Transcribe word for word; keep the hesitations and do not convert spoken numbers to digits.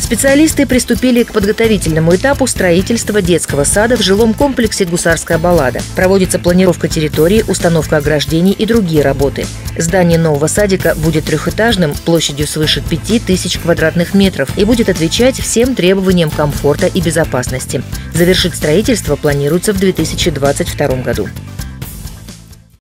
Специалисты приступили к подготовительному этапу строительства детского сада в жилом комплексе «Гусарская баллада». Проводится планировка территории, установка ограждений и другие работы. Здание нового садика будет трехэтажным, площадью свыше пяти тысяч квадратных метров и будет отвечать всем требованиям комфорта и безопасности. Завершить строительство планируется в две тысячи двадцать втором году.